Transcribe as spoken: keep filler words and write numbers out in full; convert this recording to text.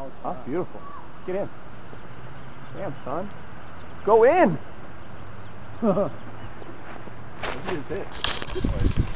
Oh, beautiful. Get in. Damn, son. Go in! What is it?